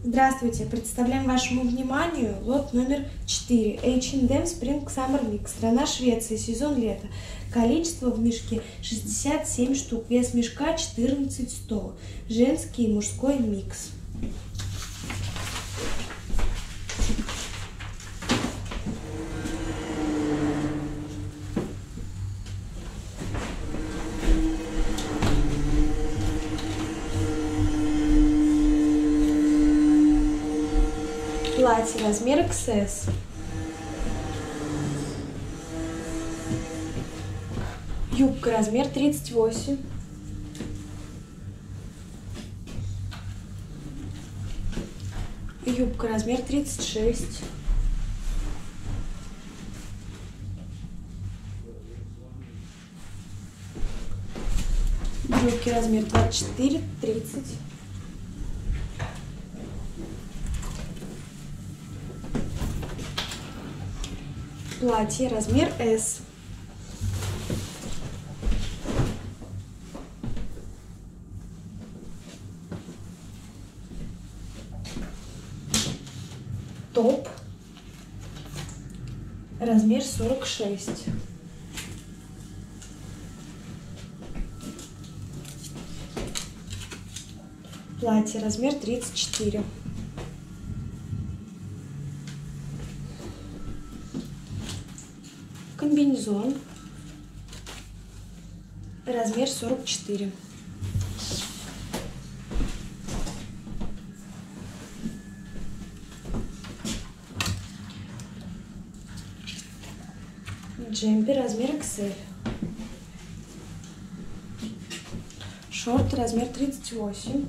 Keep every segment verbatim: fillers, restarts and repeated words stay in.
Здравствуйте! Представляем вашему вниманию лот номер четыре. эйч энд эм Spring Summer Mix. Страна Швеция. Сезон лета. Количество в мешке шестьдесят семь штук. Вес мешка четырнадцать сто. Женский и мужской микс. Платье размер икс эс. Юбка размер тридцать восемь. Юбка размер тридцать шесть. Брюки размер двадцать четыре тридцать. Платье размер эс. Топ размер сорок шесть. Платье размер тридцать четыре. Комбинезон размер сорок четыре. Джемпер размер икс эль. Шорты размер тридцать восемь.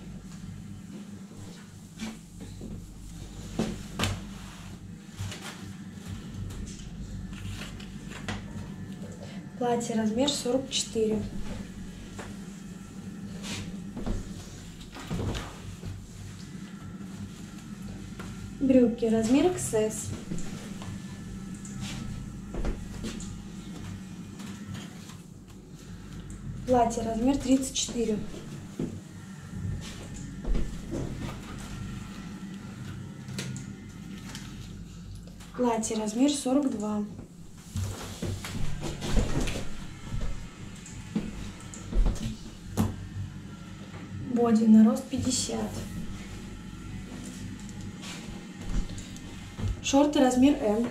Платье размер сорок четыре. Брюки размер икс эс. Платье размер тридцать четыре. Платье размер сорок два. Боди на рост пятьдесят. Шорты размер эм.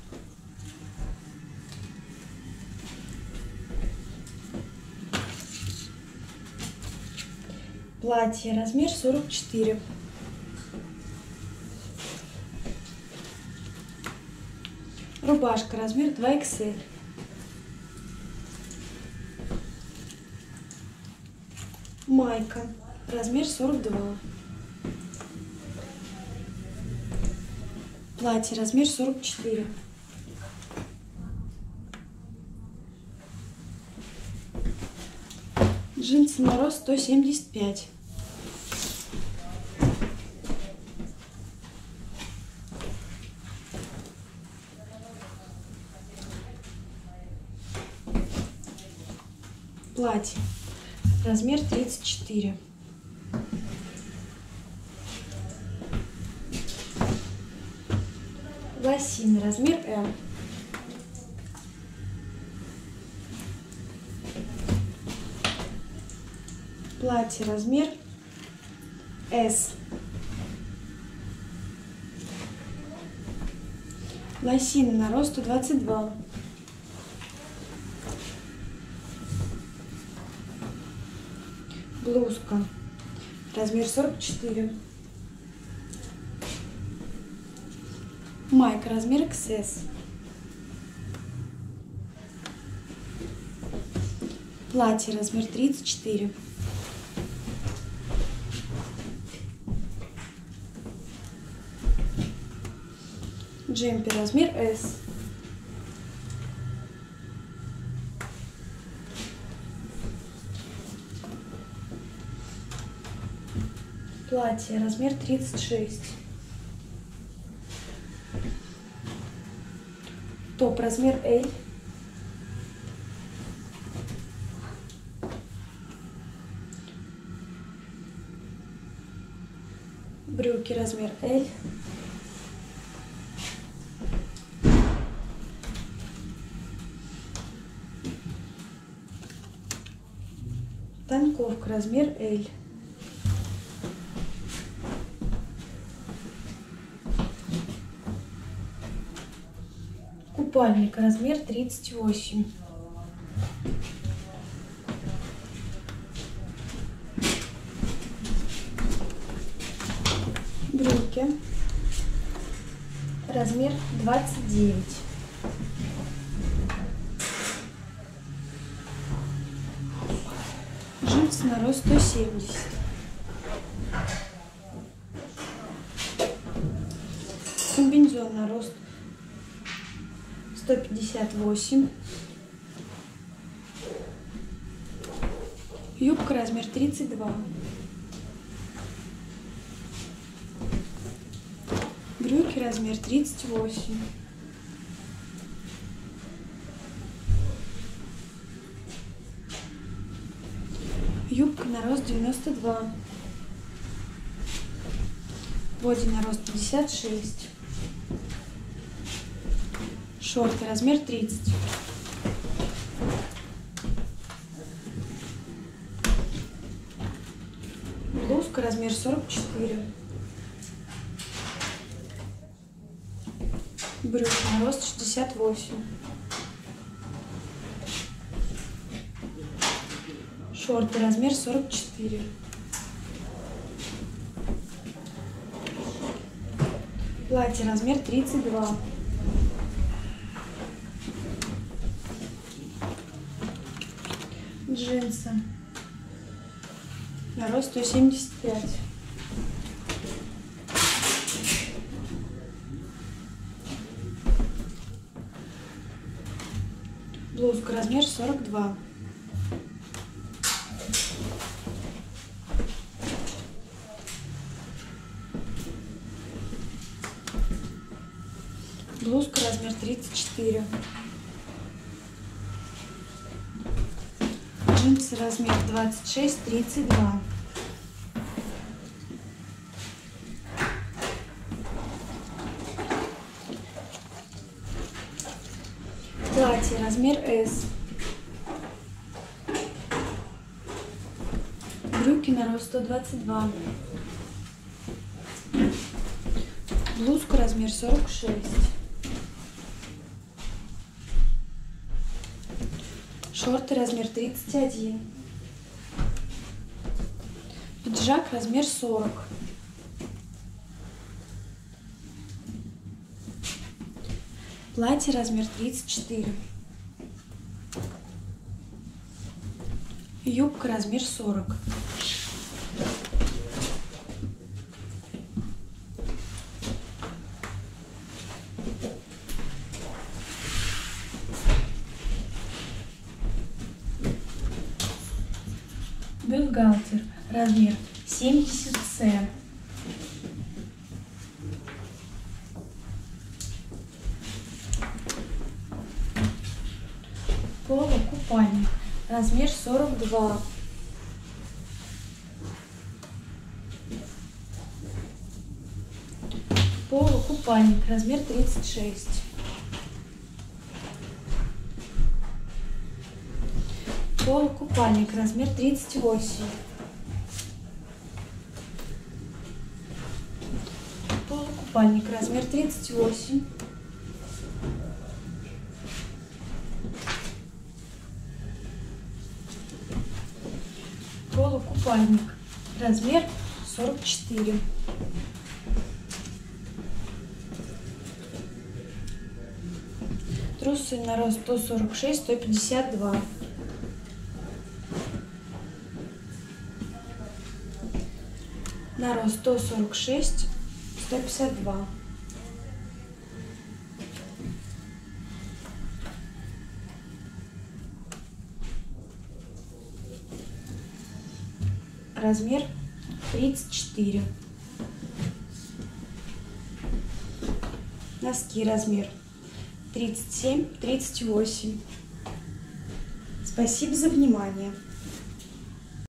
Платье размер сорок четыре. Рубашка размер два икс эль. Майка размер сорок два. Платье размер сорок четыре. Джинсы на рост сто семьдесят пять. Платье размер тридцать четыре. Лосины размер эм. Платье размер эс. Лосины на рост сто двадцать два. Блузка размер сорок четыре. Майка размер икс эс. Платье размер тридцать четыре. Джемпер размер эс. Платье размер тридцать шесть. Топ размер эль. Брюки размер L. Танковка размер L. Купальник размер тридцать восемь. Брюки размер двадцать девять. Джинсы на рост сто семьдесят. Комбинезон на рост сто пятьдесят восемь. Юбка размер тридцать два. Брюки размер тридцать восемь. Юбка на рост девяносто два. Боди на рост пятьдесят шесть. Шорты размер тридцать. Блузка размер сорок четыре. Брюки на рост шестьдесят восемь. Шорты размер сорок четыре. Платье размер тридцать два. Джинсы на рост сто семьдесят пять. Блузка размер сорок два. Блузка размер тридцать четыре. Джинсы размер двадцать шесть тридцать два. Платье размер S. Брюки на рост сто двадцать два. Блузка размер сорок шесть. Шорты размер тридцать один. Пиджак размер сорок. Платье размер тридцать четыре. Юбка размер сорок. Бюстгальтер размер семьдесят С. Поло-купальник размер сорок два. Поло-купальник размер тридцать шесть. Поло-купальник размер тридцать восемь. Поло-купальник размер тридцать восемь. Поло-купальник размер сорок четыре. Трусы на рост сто сорок шесть сто пятьдесят два. На рост сто сорок шесть сто пятьдесят два. Размер тридцать четыре. Носки размер тридцать семь тридцать восемь. Спасибо за внимание.